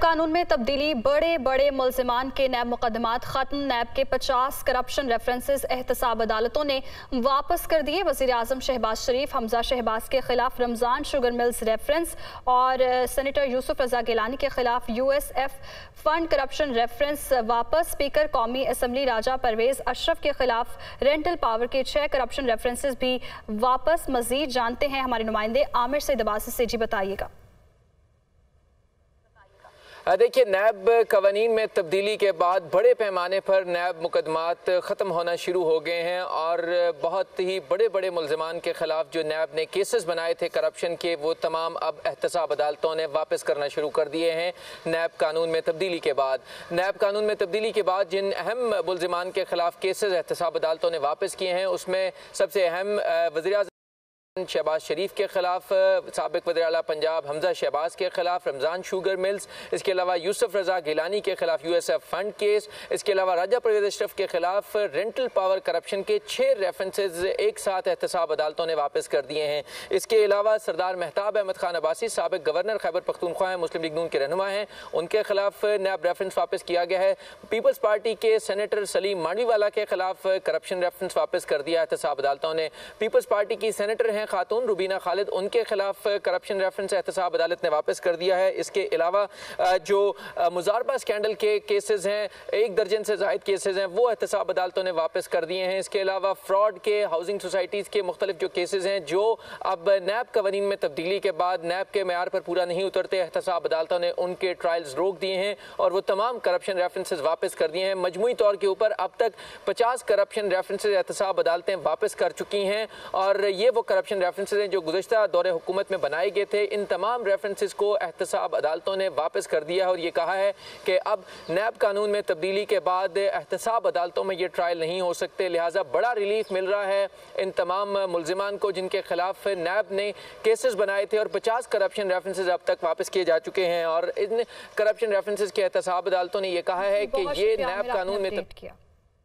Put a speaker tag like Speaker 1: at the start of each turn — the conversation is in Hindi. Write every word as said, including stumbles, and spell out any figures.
Speaker 1: कानून में तब्दीली, बड़े बड़े मुल्जिमान के नैब मुकदमात खत्म। नैब के पचास करप्शन रेफरेंसेस एहतसाब अदालतों ने वापस कर दिए। वज़ीर आज़म शहबाज शरीफ, हमजा शहबाज के खिलाफ रमज़ान शुगर मिल्स रेफरेंस और सेनेटर यूसुफ रजा गिलानी के खिलाफ U S F fund corruption reference वापस। स्पीकर कौमी असम्बली राजा परवेज अशरफ के खिलाफ रेंटल पावर के छह करप्शन रेफरेंसेस भी वापस। मजीद जानते हैं हमारे नुमाइंदे आमिर सईद अब्बासी से। जी बताइएगा।
Speaker 2: देखिए, नैब कवानीन में तब्दीली के बाद बड़े पैमाने पर नैब मुकदमात ख़त्म होना शुरू हो गए हैं और बहुत ही बड़े बड़े मुल्ज़िमान के ख़िलाफ़ जो नैब ने केसेस बनाए थे करप्शन के, वो तमाम अब एहतसाब अदालतों ने वापस करना शुरू कर दिए हैं। नैब कानून में तब्दीली के बाद नैब कानून में तब्दीली के बाद जिन अहम मुल्ज़िमान के ख़िलाफ़ केसेस एहतसाब अदालतों ने वापस किए हैं, उसमें सबसे अहम वज़ीर आज़म शहबाज शरीफ के खिलाफ, साबिक वज़ीर आला पंजाब हमजा शहबाज के खिलाफ रमज़ान शुगर मिल्स, इसके अलावा यूसुफ रजा गिलानी के खिलाफ U S F fund case, इसके अलावा राजा परवेज अशरफ के खिलाफ रेंटल पावर करप्शन के छः रेफरेंसेज एक साथ एहतसाब अदालतों ने वापस कर दिए हैं। इसके अलावा सरदार महताब अहमद खान अब्बासी, साबिक गवर्नर खैबर पख्तूनख्वा हैं, मुस्लिम लीग नून के रहनुमा हैं, उनके खिलाफ नैब रेफरेंस वापस किया गया है। पीपल्स पार्टी के सेनेटर सलीम मांडवीवाला के खिलाफ करप्शन रेफरेंस वापस कर दिया एहतसाब अदालतों ने। पीपल्स पार्टी की सेनेटर हैं खातून रुबीना खालिद, उनके खिलाफ करप्शन रेफरेंस एहतसाब अदालत ने वापस कर दिया है। इसके अलावा जो मुजारबा स्कैंडल के केसेस हैं, एक दर्जन से ज़ायद केसेस हैं, वो एहतसाब अदालतों ने वापस कर दिए हैं। इसके अलावा फ्रॉड के, हाउसिंग सोसाइटीज़ के मुख्तलिफ जो केसेस हैं, जो अब नैब कवानीन में तब्दीली के बाद नैब के मेयार पर पूरा नहीं उतरते, एहतसाब अदालतों ने उनके ट्रायल्स रोक दिए हैं और वो तमाम करप्शन रेफरेंसेज वापस कर दिए हैं। मजमूई तौर के ऊपर अब तक पचास करप्शन रेफरेंसेज एहतसाब अदालतें वापस कर चुकी हैं और ये वो करप्शन रेफरेंसेज जो गुज़श्ता दौरे हुकूमत में बनाए गए थे, इन तमाम रेफरेंसेस को एहतसाब अदालतों ने वापस कर दिया है और ये कहा है कि अब नैब कानून में तब्दीली के बाद एहतसाब अदालतों में ये ट्रायल नहीं हो सकते। लिहाजा बड़ा रिलीफ मिल रहा है इन तमाम मुल्जिमान को जिनके खिलाफ नैब ने केसेस बनाए थे और पचास करप्शन रेफरेंसेस अब तक वापस किए जा चुके हैं और इन करप्शन रेफरेंसेस के एहतसाब अदालतों ने यह कहा है कि ये नैब कानून में